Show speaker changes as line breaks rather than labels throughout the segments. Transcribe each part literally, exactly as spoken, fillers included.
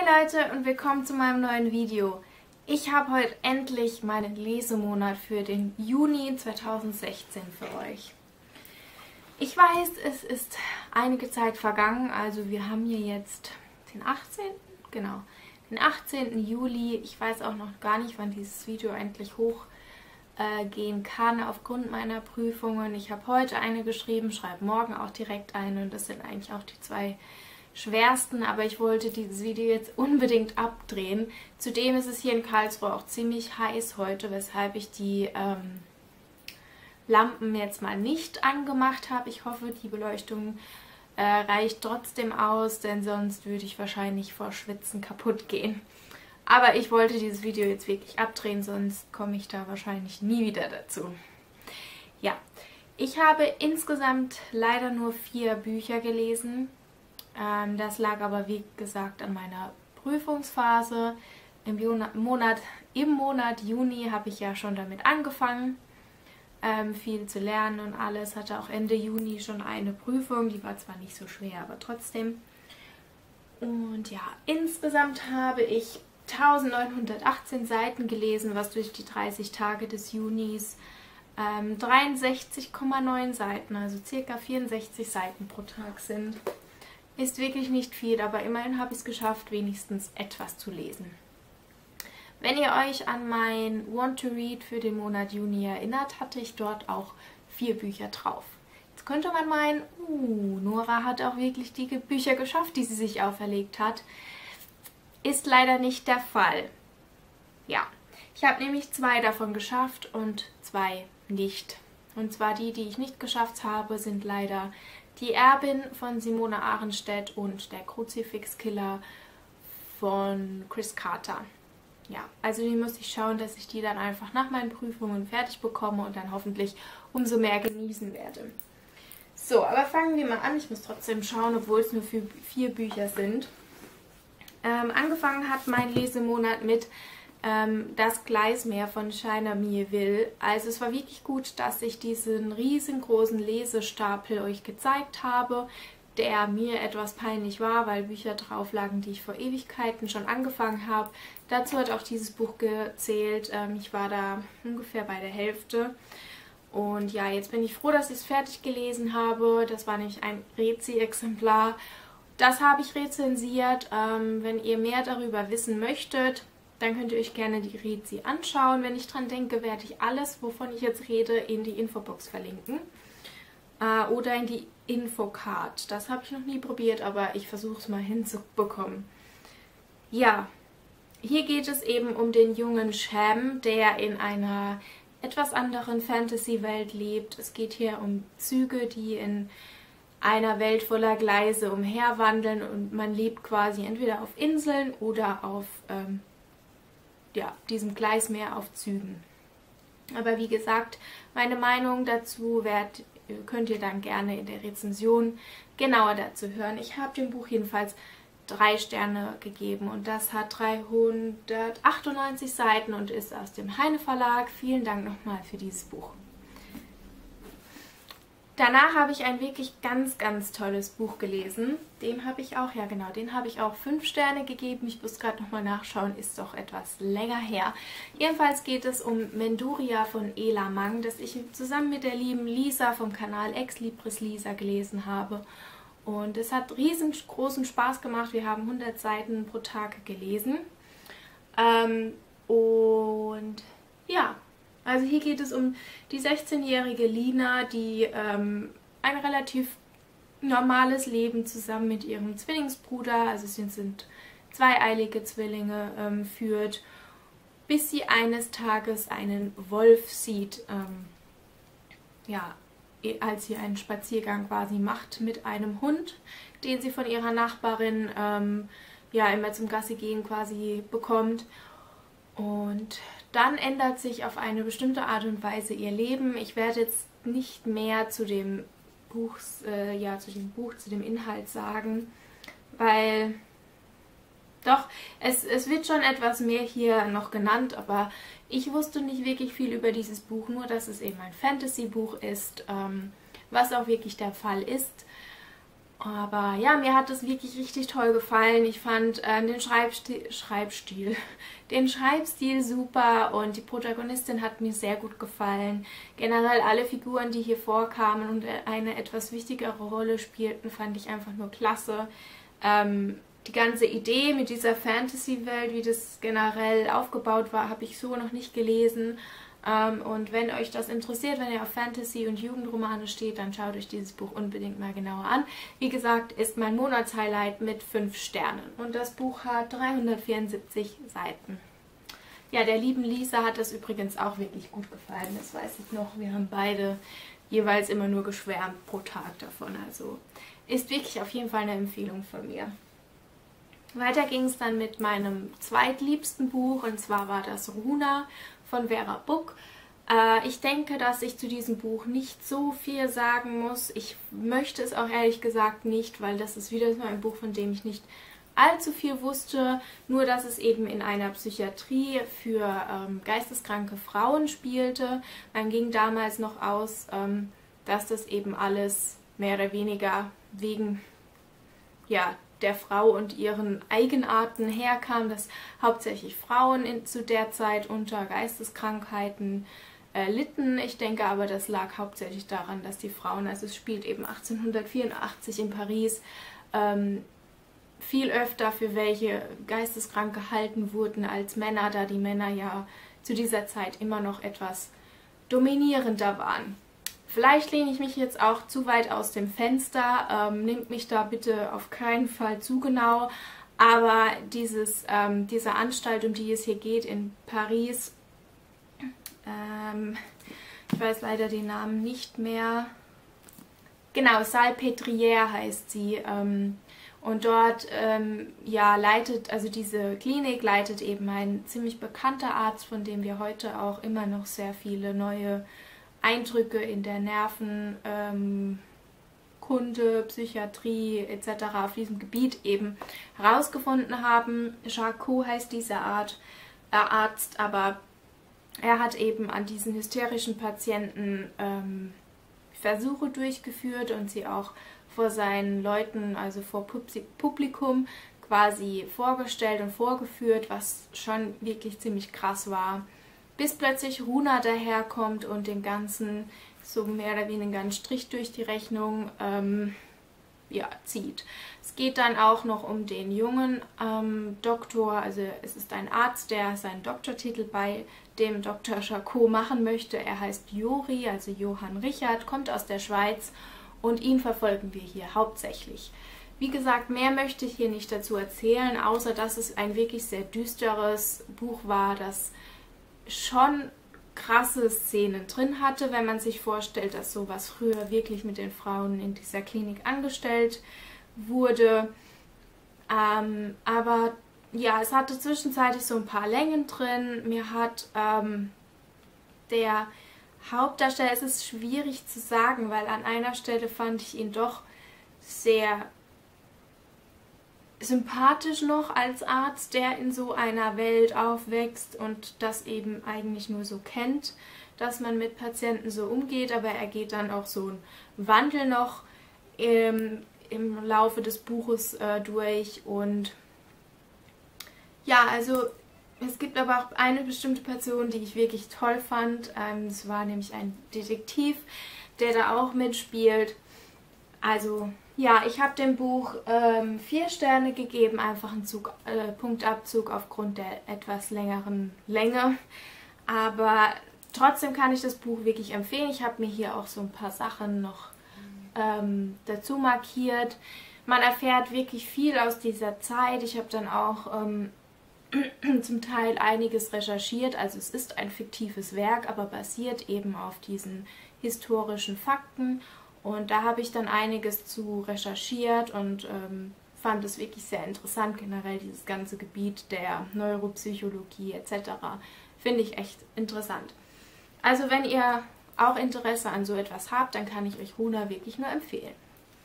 Hi Leute und willkommen zu meinem neuen Video. Ich habe heute endlich meinen Lesemonat für den Juni zweitausendsechzehn für euch. Ich weiß, es ist einige Zeit vergangen, also wir haben hier jetzt den achtzehnten Genau, den achtzehnten Juli. Ich weiß auch noch gar nicht, wann dieses Video endlich hochgehen äh, kann aufgrund meiner Prüfungen. Ich habe heute eine geschrieben, schreibe morgen auch direkt eine und das sind eigentlich auch die zwei schwersten, aber ich wollte dieses Video jetzt unbedingt abdrehen. Zudem ist es hier in Karlsruhe auch ziemlich heiß heute, weshalb ich die ähm, Lampen jetzt mal nicht angemacht habe. Ich hoffe, die Beleuchtung äh, reicht trotzdem aus, denn sonst würde ich wahrscheinlich vor Schwitzen kaputt gehen. Aber ich wollte dieses Video jetzt wirklich abdrehen, sonst komme ich da wahrscheinlich nie wieder dazu. Ja, ich habe insgesamt leider nur vier Bücher gelesen. Ähm, das lag aber, wie gesagt, an meiner Prüfungsphase. Im Monat, im Monat Juni habe ich ja schon damit angefangen, ähm, viel zu lernen und alles. Hatte auch Ende Juni schon eine Prüfung, die war zwar nicht so schwer, aber trotzdem. Und ja, insgesamt habe ich eintausendneunhundertachtzehn Seiten gelesen, was durch die dreißig Tage des Junis ähm, dreiundsechzig Komma neun Seiten, also circa vierundsechzig Seiten pro Tag sind. Ist wirklich nicht viel, aber immerhin habe ich es geschafft, wenigstens etwas zu lesen. Wenn ihr euch an mein Want to Read für den Monat Juni erinnert, hatte ich dort auch vier Bücher drauf. Jetzt könnte man meinen, uh, Nora hat auch wirklich die Bücher geschafft, die sie sich auferlegt hat. Ist leider nicht der Fall. Ja, ich habe nämlich zwei davon geschafft und zwei nicht. Und zwar die, die ich nicht geschafft habe, sind leider Die Erbin von Simone Ahrenstedt und Der Kruzifixkiller von Chris Carter. Ja, also die muss ich schauen, dass ich die dann einfach nach meinen Prüfungen fertig bekomme und dann hoffentlich umso mehr genießen werde. So, aber fangen wir mal an. Ich muss trotzdem schauen, obwohl es nur für vier Bücher sind. Ähm, angefangen hat mein Lesemonat mit ähm, Das Gleismeer von China Miéville. Also es war wirklich gut, dass ich diesen riesengroßen Lesestapel euch gezeigt habe, der mir etwas peinlich war, weil Bücher drauf lagen, die ich vor Ewigkeiten schon angefangen habe. Dazu hat auch dieses Buch gezählt. Ähm, ich war da ungefähr bei der Hälfte. Und ja, jetzt bin ich froh, dass ich es fertig gelesen habe. Das war nämlich ein Rezi-Exemplar. Das habe ich rezensiert. Ähm, wenn ihr mehr darüber wissen möchtet, dann könnt ihr euch gerne die Rezi anschauen. Wenn ich dran denke, werde ich alles, wovon ich jetzt rede, in die Infobox verlinken. Äh, oder in die Infocard. Das habe ich noch nie probiert, aber ich versuche es mal hinzubekommen. Ja, hier geht es eben um den jungen Sham, der in einer etwas anderen Fantasy-Welt lebt. Es geht hier um Züge, die in einer Welt voller Gleise umherwandeln und man lebt quasi entweder auf Inseln oder auf ähm, ja, diesem Gleismeer auf Zügen. Aber wie gesagt, meine Meinung dazu werd, könnt ihr dann gerne in der Rezension genauer dazu hören. Ich habe dem Buch jedenfalls drei Sterne gegeben und das hat dreihundertachtundneunzig Seiten und ist aus dem Heine Verlag. Vielen Dank nochmal für dieses Buch. Danach habe ich ein wirklich ganz, ganz tolles Buch gelesen. Dem habe ich auch, ja genau, den habe ich auch fünf Sterne gegeben. Ich muss gerade nochmal nachschauen, ist doch etwas länger her. Jedenfalls geht es um Menduria von Ela Mang, das ich zusammen mit der lieben Lisa vom Kanal Ex Libris Lisa gelesen habe. Und es hat riesengroßen Spaß gemacht. Wir haben hundert Seiten pro Tag gelesen. Ähm, und ja... Also hier geht es um die sechzehnjährige Lina, die ähm, ein relativ normales Leben zusammen mit ihrem Zwillingsbruder, also sie sind zweieilige Zwillinge, ähm, führt, bis sie eines Tages einen Wolf sieht, ähm, ja, als sie einen Spaziergang quasi macht mit einem Hund, den sie von ihrer Nachbarin ähm, ja immer zum Gassi gehen quasi bekommt. Und dann ändert sich auf eine bestimmte Art und Weise ihr Leben. Ich werde jetzt nicht mehr zu dem Buch, äh, ja, zu dem Buch, zu dem Inhalt sagen, weil doch, es, es wird schon etwas mehr hier noch genannt, aber ich wusste nicht wirklich viel über dieses Buch, nur dass es eben ein Fantasy-Buch ist, ähm, was auch wirklich der Fall ist. Aber ja, mir hat es wirklich richtig toll gefallen. Ich fand äh, den Schreibstil, Schreibstil, den Schreibstil super und die Protagonistin hat mir sehr gut gefallen. Generell alle Figuren, die hier vorkamen und eine etwas wichtigere Rolle spielten, fand ich einfach nur klasse. Ähm, die ganze Idee mit dieser Fantasy-Welt, wie das generell aufgebaut war, habe ich so noch nicht gelesen. Um, und wenn euch das interessiert, wenn ihr auf Fantasy- und Jugendromane steht, dann schaut euch dieses Buch unbedingt mal genauer an. Wie gesagt, ist mein Monatshighlight mit fünf Sternen. Und das Buch hat dreihundertvierundsiebzig Seiten. Ja, der lieben Lisa hat das übrigens auch wirklich gut gefallen. Das weiß ich noch. Wir haben beide jeweils immer nur geschwärmt pro Tag davon. Also ist wirklich auf jeden Fall eine Empfehlung von mir. Weiter ging es dann mit meinem zweitliebsten Buch, und zwar war das Runa von Vera Buck. Äh, ich denke, dass ich zu diesem Buch nicht so viel sagen muss. Ich möchte es auch ehrlich gesagt nicht, weil das ist wieder so ein Buch, von dem ich nicht allzu viel wusste. Nur, dass es eben in einer Psychiatrie für ähm, geisteskranke Frauen spielte. Man ging damals noch aus, ähm, dass das eben alles mehr oder weniger wegen, ja, der Frau und ihren Eigenarten herkam, dass hauptsächlich Frauen in, zu der Zeit unter Geisteskrankheiten äh, litten. Ich denke aber, das lag hauptsächlich daran, dass die Frauen, also es spielt eben achtzehnhundertvierundachtzig in Paris, ähm, viel öfter für welche geisteskrank gehalten wurden als Männer, da die Männer ja zu dieser Zeit immer noch etwas dominierender waren. Vielleicht lehne ich mich jetzt auch zu weit aus dem Fenster, ähm, nehmt mich da bitte auf keinen Fall zu genau, aber dieses, ähm, diese Anstalt, um die es hier geht in Paris, ähm, ich weiß leider den Namen nicht mehr, genau, Salpêtrière heißt sie, ähm, und dort ähm, ja, leitet, also diese Klinik leitet eben ein ziemlich bekannter Arzt, von dem wir heute auch immer noch sehr viele neue Eindrücke in der Nervenkunde, ähm, Psychiatrie et cetera auf diesem Gebiet eben herausgefunden haben. Charcot heißt dieser Art, äh, Arzt, aber er hat eben an diesen hysterischen Patienten ähm, Versuche durchgeführt und sie auch vor seinen Leuten, also vor Publikum, quasi vorgestellt und vorgeführt, was schon wirklich ziemlich krass war. Bis plötzlich Runa daherkommt und den ganzen, so mehr oder weniger einen Strich durch die Rechnung ähm, ja, zieht. Es geht dann auch noch um den jungen ähm, Doktor, also es ist ein Arzt, der seinen Doktortitel bei dem Doktor Charcot machen möchte. Er heißt Jori, also Johann Richard, kommt aus der Schweiz und ihn verfolgen wir hier hauptsächlich. Wie gesagt, mehr möchte ich hier nicht dazu erzählen, außer dass es ein wirklich sehr düsteres Buch war, das schon krasse Szenen drin hatte, wenn man sich vorstellt, dass sowas früher wirklich mit den Frauen in dieser Klinik angestellt wurde. Ähm, aber ja, es hatte zwischenzeitlich so ein paar Längen drin. Mir hat ähm, der Hauptdarsteller, es ist schwierig zu sagen, weil an einer Stelle fand ich ihn doch sehr sympathisch noch als Arzt, der in so einer Welt aufwächst und das eben eigentlich nur so kennt, dass man mit Patienten so umgeht, aber er geht dann auch so einen Wandel noch im, im Laufe des Buches äh, durch und ja, also es gibt aber auch eine bestimmte Person, die ich wirklich toll fand, ähm, das war nämlich ein Detektiv, der da auch mitspielt, also ja, ich habe dem Buch ähm, vier Sterne gegeben, einfach einen Zug, äh, Punktabzug aufgrund der etwas längeren Länge. Aber trotzdem kann ich das Buch wirklich empfehlen. Ich habe mir hier auch so ein paar Sachen noch ähm, dazu markiert. Man erfährt wirklich viel aus dieser Zeit. Ich habe dann auch ähm, zum Teil einiges recherchiert. Also es ist ein fiktives Werk, aber basiert eben auf diesen historischen Fakten. Und da habe ich dann einiges zu recherchiert und ähm, fand es wirklich sehr interessant, generell dieses ganze Gebiet der Neuropsychologie et cetera. Finde ich echt interessant. Also wenn ihr auch Interesse an so etwas habt, dann kann ich euch Runa wirklich nur empfehlen.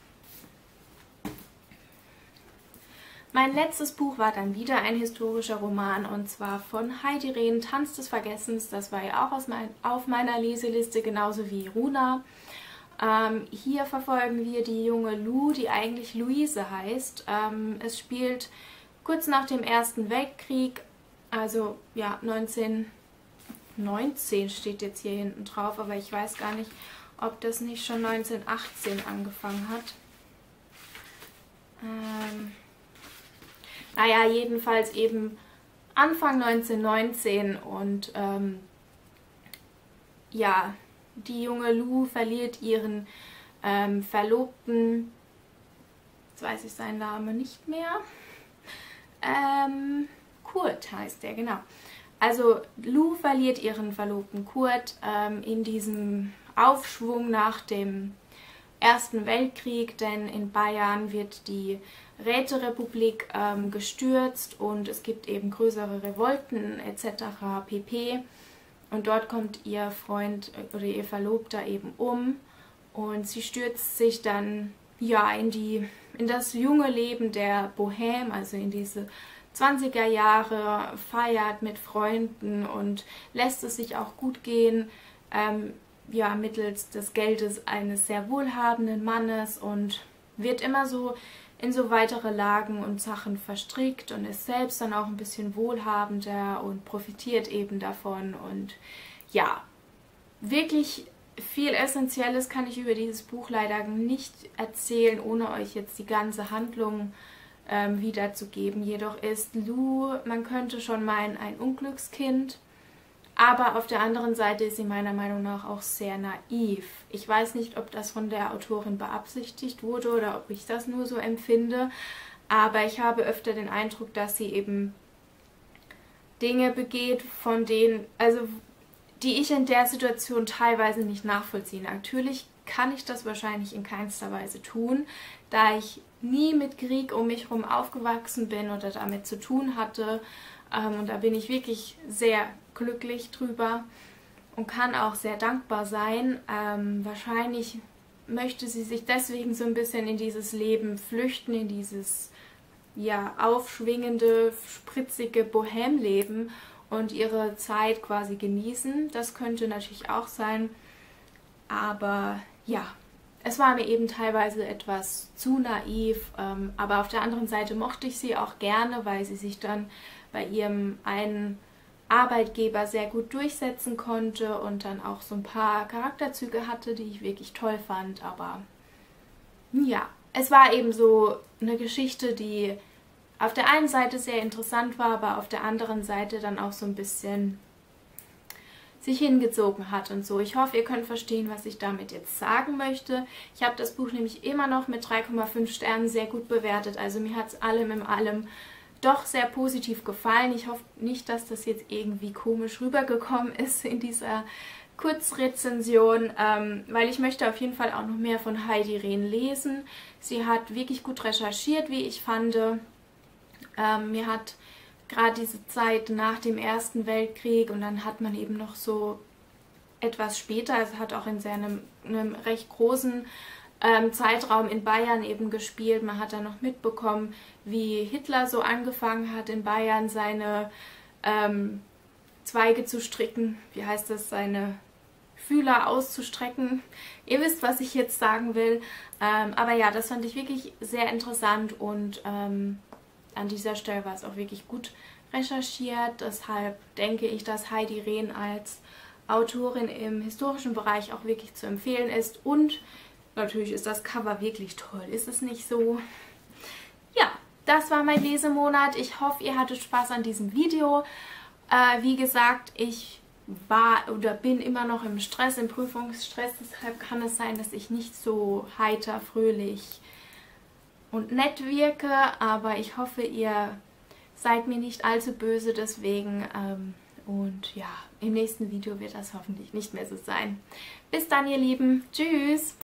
Mein letztes Buch war dann wieder ein historischer Roman und zwar von Heidi Rehn, Tanz des Vergessens. Das war ja auch aus mein, auf meiner Leseliste, genauso wie Runa. Ähm, hier verfolgen wir die junge Lou, die eigentlich Luise heißt. Ähm, es spielt kurz nach dem Ersten Weltkrieg, also ja, neunzehnhundertneunzehn steht jetzt hier hinten drauf, aber ich weiß gar nicht, ob das nicht schon neunzehnhundertachtzehn angefangen hat. Ähm, naja, jedenfalls eben Anfang neunzehnhundertneunzehn und ähm, ja, die junge Lou verliert ihren ähm, Verlobten, jetzt weiß ich seinen Namen nicht mehr, ähm, Kurt heißt der, genau. Also Lou verliert ihren Verlobten Kurt ähm, in diesem Aufschwung nach dem Ersten Weltkrieg, denn in Bayern wird die Räterepublik ähm, gestürzt und es gibt eben größere Revolten et cetera pp. Und dort kommt ihr Freund oder ihr Verlobter eben um und sie stürzt sich dann ja in die in das junge Leben der Bohème, also in diese zwanziger Jahre, feiert mit Freunden und lässt es sich auch gut gehen, ähm, ja, mittels des Geldes eines sehr wohlhabenden Mannes und wird immer so in so weitere Lagen und Sachen verstrickt und ist selbst dann auch ein bisschen wohlhabender und profitiert eben davon. Und ja, wirklich viel Essentielles kann ich über dieses Buch leider nicht erzählen, ohne euch jetzt die ganze Handlung ähm, wiederzugeben. Jedoch ist Lou, man könnte schon meinen, ein Unglückskind. Aber auf der anderen Seite ist sie meiner Meinung nach auch sehr naiv. Ich weiß nicht, ob das von der Autorin beabsichtigt wurde oder ob ich das nur so empfinde. Aber ich habe öfter den Eindruck, dass sie eben Dinge begeht, von denen, also die ich in der Situation teilweise nicht nachvollziehe. Natürlich kann ich das wahrscheinlich in keinster Weise tun, da ich nie mit Krieg um mich herum aufgewachsen bin oder damit zu tun hatte. Ähm, und da bin ich wirklich sehr glücklich drüber und kann auch sehr dankbar sein. Ähm, wahrscheinlich möchte sie sich deswegen so ein bisschen in dieses Leben flüchten, in dieses ja aufschwingende, spritzige Bohème-Leben und ihre Zeit quasi genießen. Das könnte natürlich auch sein, aber ja, es war mir eben teilweise etwas zu naiv, ähm, aber auf der anderen Seite mochte ich sie auch gerne, weil sie sich dann bei ihrem einen Arbeitgeber sehr gut durchsetzen konnte und dann auch so ein paar Charakterzüge hatte, die ich wirklich toll fand. Aber ja, es war eben so eine Geschichte, die auf der einen Seite sehr interessant war, aber auf der anderen Seite dann auch so ein bisschen sich hingezogen hat und so. Ich hoffe, ihr könnt verstehen, was ich damit jetzt sagen möchte. Ich habe das Buch nämlich immer noch mit drei Komma fünf Sternen sehr gut bewertet. Also mir hat es allem in allem doch sehr positiv gefallen. Ich hoffe nicht, dass das jetzt irgendwie komisch rübergekommen ist in dieser Kurzrezension, ähm, weil ich möchte auf jeden Fall auch noch mehr von Heidi Rehn lesen. Sie hat wirklich gut recherchiert, wie ich fand. Ähm, mir hat gerade diese Zeit nach dem Ersten Weltkrieg und dann hat man eben noch so etwas später, es hat auch in seinem einem recht großen Ähm, Zeitraum in Bayern eben gespielt. Man hat dann noch mitbekommen, wie Hitler so angefangen hat, in Bayern seine ähm, Zweige zu stricken. Wie heißt das? Seine Fühler auszustrecken. Ihr wisst, was ich jetzt sagen will. Ähm, aber ja, das fand ich wirklich sehr interessant und ähm, an dieser Stelle war es auch wirklich gut recherchiert. Deshalb denke ich, dass Heidi Rehn als Autorin im historischen Bereich auch wirklich zu empfehlen ist und natürlich ist das Cover wirklich toll, ist es nicht so? Ja, das war mein Lesemonat. Ich hoffe, ihr hattet Spaß an diesem Video. Äh, wie gesagt, ich war oder bin immer noch im Stress, im Prüfungsstress. Deshalb kann es sein, dass ich nicht so heiter, fröhlich und nett wirke. Aber ich hoffe, ihr seid mir nicht allzu böse deswegen. Ähm, und ja, im nächsten Video wird das hoffentlich nicht mehr so sein. Bis dann, ihr Lieben. Tschüss!